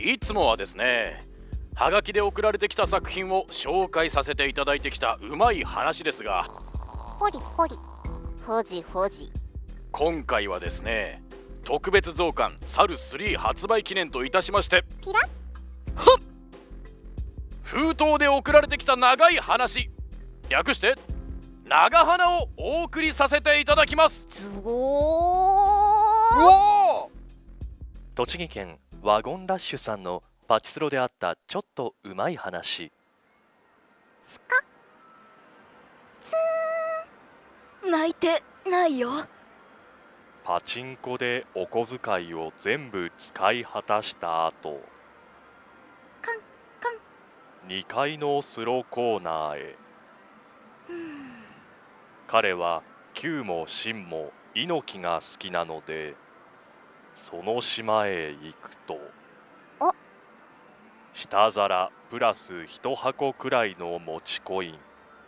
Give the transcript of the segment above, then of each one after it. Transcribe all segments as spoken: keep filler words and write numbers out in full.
いつもはですね、はがきで送られてきた作品を紹介させていただいてきたうまい話ですが、 ほりほりほじほじ。 今回はですね、特別増刊サルスリー発売記念といたしまして、 ピラッはっ封筒で送られてきた長い話、略して長花をお送りさせていただきます。 すごー。 栃木県ワゴンラッシュさんのパチスロであったちょっとうまい話。 スカツーン。泣いてないよ。 パチンコでお小遣いを全部使い果たした後、 カンカン。 にかいのスロコーナーへ。 うーん。 彼は球も芯も猪木が好きなので、その島へ行くと、 あ、 下皿プラス一箱くらいの持ちコイン。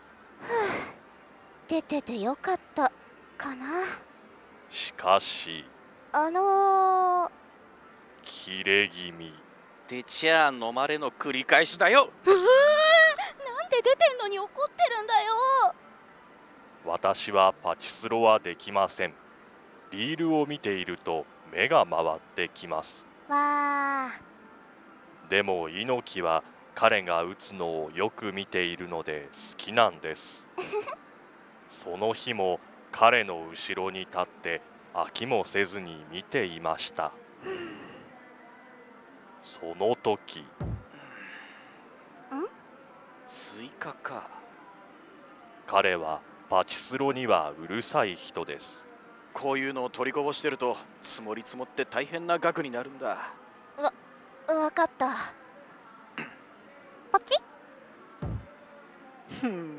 出ててよかったかな。 しかしあのー、 切れ気味。 てちゃ飲まれの繰り返しだよ。 うわー、なんで出てんのに怒ってるんだよ。 私はパチスロはできません。リールを見ていると目が回ってきます。 わー。 でも猪木は彼が打つのをよく見ているので好きなんです。その日も彼の後ろに立って飽きもせずに見ていました。その時、 ん？ スイカか。 彼はパチスロにはうるさい人です。 こういうのを取りこぼしてると積もり積もって大変な額になるんだ。 わ、わかった。ポチッ。 ふん。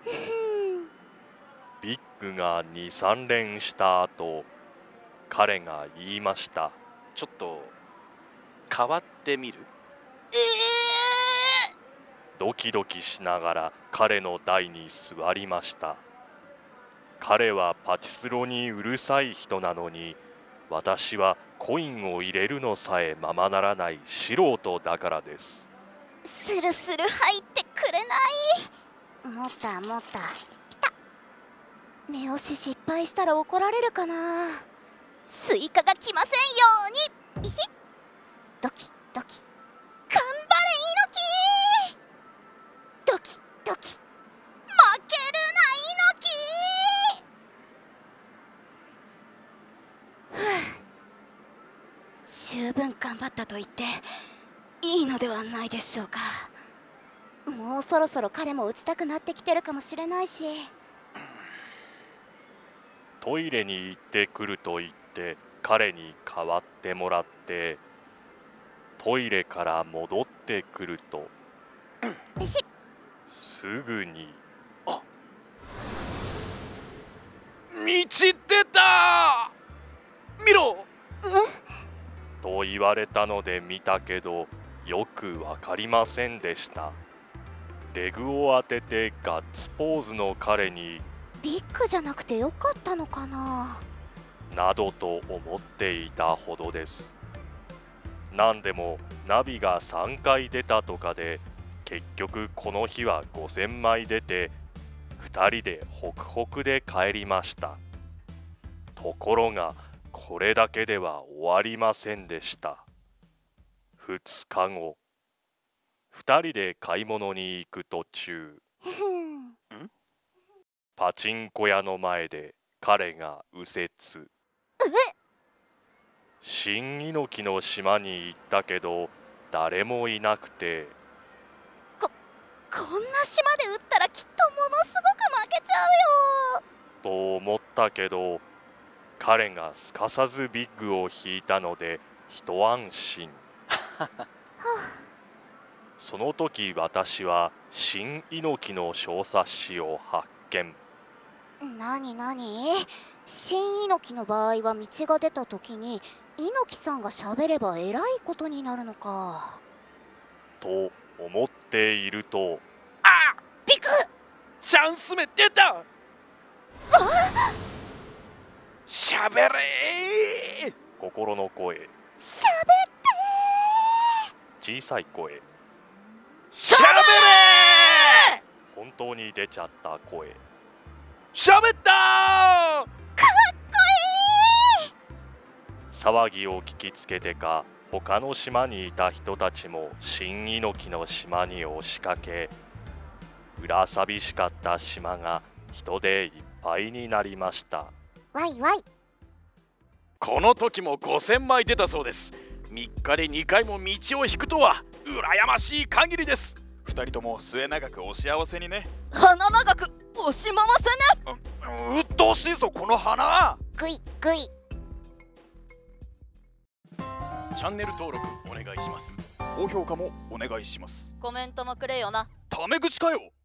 ビッグがに、さん連した後、彼が言いました。 ちょっと変わってみる？ ええー、ドキドキしながら彼の台に座りました。彼はパチスロにうるさい人なのに、私はコインを入れるのさえままならない素人だからです。 スルスル入ってくれない。もったもった。ピタッ。目押し失敗したら怒られるかな。スイカが来ませんように。ビシッ。ドキドキ。頑張れ猪木。ドキドキ。負けるな猪木。ふう。十分頑張ったと言っていいのではないでしょうか。もうそろそろ彼も打ちたくなってきてるかもしれないし。 トイレに行ってくると言って彼に代わってもらって、トイレから戻ってくると、 ビシッ。 すぐに、 あ、道出た見ろ、 うんと言われたので見たけど、よくわかりませんでした。レグを当ててガッツポーズの彼に、 ビッグじゃなくてよかったのかな、 などと思っていたほどです。なんでもナビがさんかい出たとかで、結局この日はごせんまい出て、ふたりでホクホクで帰りました。ところがこれだけでは終わりませんでした。ふつかご、ふたりで買い物に行く途中、パチンコ屋の前で彼が右折。新猪木の島に行ったけど誰もいなくて、 ここんな島で打ったらきっとものすごく負けちゃうよと思ったけど、彼がすかさずビッグを引いたので一安心。その時私は新猪木の小冊子を発見。 なになに、新猪木の場合は道が出た時に猪木さんが喋ればえらいことになるのかと思っていると、 あ、 ビッグ、 チャンス目出た。しゃべれー。 心の声。 喋って小さい声、 しゃべれ本当に出ちゃった声。 ー、しゃべったー。 騒ぎを聞きつけてか、他の島にいた人たちも新猪木の島に押しかけ、裏寂しかった島が人でいっぱいになりました。 わいわい。 この時もごせんまい出たそうです。みっかでにかいも道を引くとは羨ましい限りです。 ふたりとも末永くお幸せにね。 鼻長く押し回せね。 うっとうしいぞこの花。 グイグイ。 チャンネル登録お願いします。 高評価もお願いします。 コメントもくれよな。 タメ口かよ。